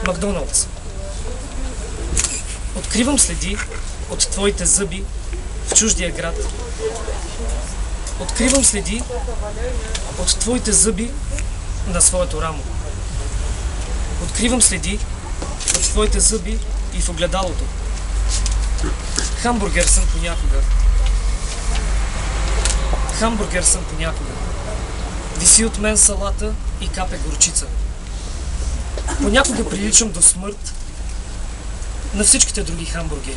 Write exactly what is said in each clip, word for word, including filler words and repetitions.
Макдоналдс. Откривам следи от твоите зъби в чуждия град. Откривам следи от твоите зъби на своето рамо. Откривам следи от твоите зъби и в огледалото. Хамбургер съм понякога. Хамбургер съм понякога. Виси от мен салата и капе горчица. Понякога приличам до смърт на всичките други хамбургери.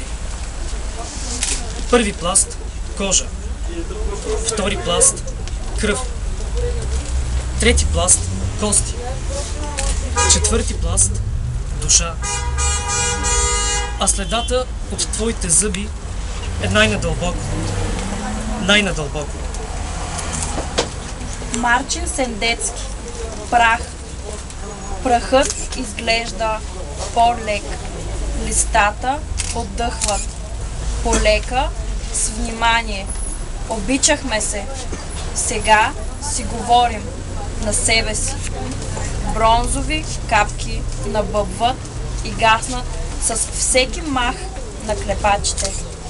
Първи пласт – кожа. Втори пласт – кръв. Трети пласт – кости. Четвърти пласт – душа. А следата от твоите зъби е най-надълбоко. Най-надълбоко. Марчин Сендецки. Прах. Прахът изглежда по-лек. Листата отдъхват. Полека, с внимание. Обичахме се. Сега си говорим на себе си. Бронзови капки набъбват и гаснат с всеки мах на клепачите.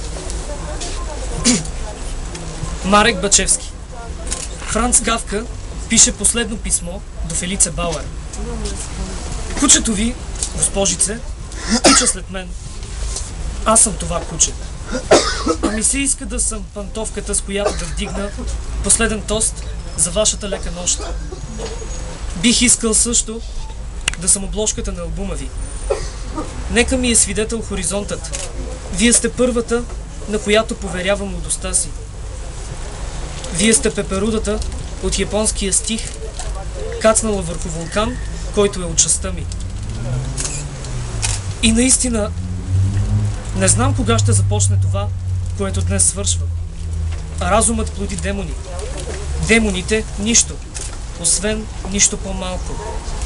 Марек Бачевски. Франц Кафка пише последно писмо до Фелице Бауер. Кучето ви, госпожице, тича след мен. Аз съм това куче. А ми се иска да съм пантовката, с която да вдигна последен тост за вашата лека нощ. Бих искал също да съм обложката на албума ви. Нека ми е свидетел хоризонтът. Вие сте първата, на която поверявам младостта си. Вие сте пеперудата от японския стих, кацнала върху вулкан, който е от частта ми. И наистина, не знам кога ще започне това, което днес свършва. Разумът плоди демони. Демоните – нищо, освен нищо по-малко.